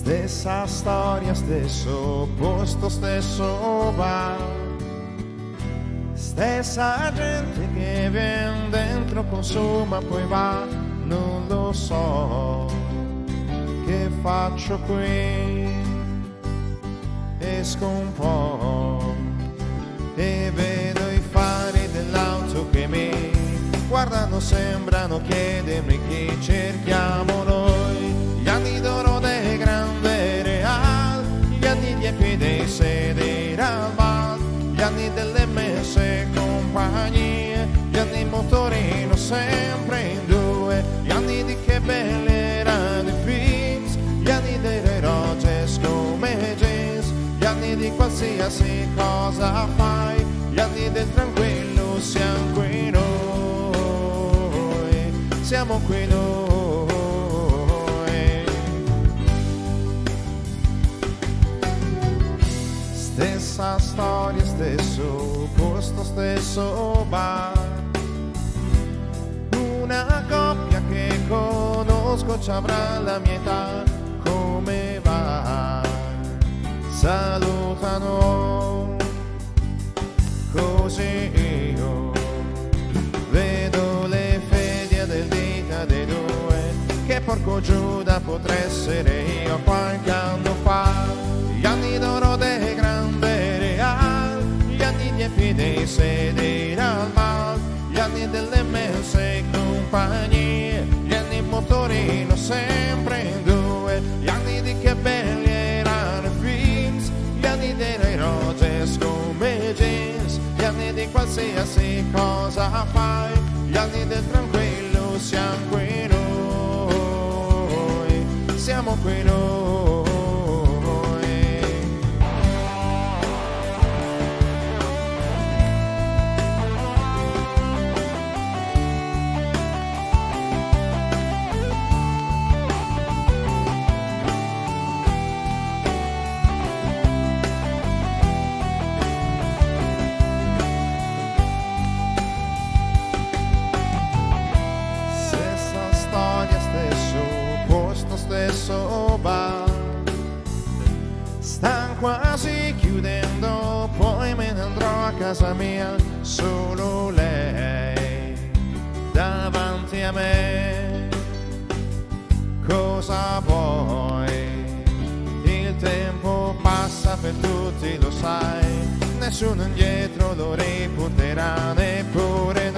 Stessa storia, stesso posto, stesso bar, stessa gente che viene dentro, consuma, poi va. Non lo so che faccio qui. Esco un po' e vedo i fari dell'auto che mi guardano, sembrano chiedermi chi cerchiamo noi. Gli anni d'oro dei grandi real, gli anni liepi dei sedere al bar, gli anni delle messe compagnie, gli anni motorino sempre in due, gli anni di che belli erano i films, gli anni delle Rogers come jeans, gli anni di qualsiasi cosa fai, gli anni del tranquillo, siamo qui noi, siamo qui noi. Stessa storia, stesso posto, stesso bar, una coppia che conosco ci avrà la mia età. Come va? Salutano, così io vedo le fedie del dita dei due, che porco Giuda potrei essere io qualche anno fa. Gli anni d'oro dei grandi real, gli anni liepi dei sedere al mar, gli anni delle messe compagnie, gli anni motorino sempre in due, gli anni di che belli erano i films, gli anni delle Rogers come jeans, gli anni di qualsiasi cosa fai, gli anni del tranquillo, siamo qui noi, siamo qui noi. Stesso bar, stanno quasi chiudendo, poi me ne andrò a casa mia, solo lei davanti a me. Cosa vuoi? Il tempo passa per tutti, lo sai, nessuno indietro lo ripunterà, neppure noi.